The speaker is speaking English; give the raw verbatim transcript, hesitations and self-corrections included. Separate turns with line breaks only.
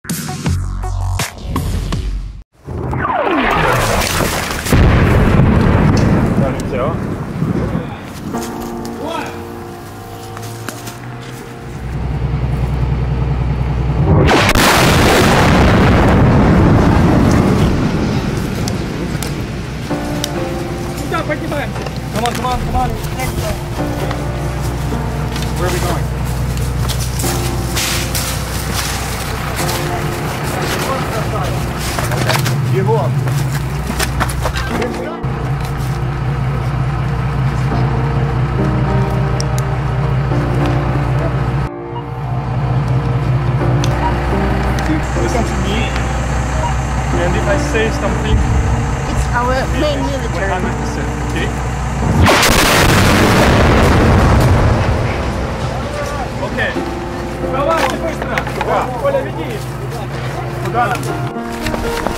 Come on, come on, come on. Where are we going? Okay. Его. Listen to me. And if I say something,
it's our main military.
one hundred percent, okay? Окей. Давайте быстро. Коля, веди. Куда нам?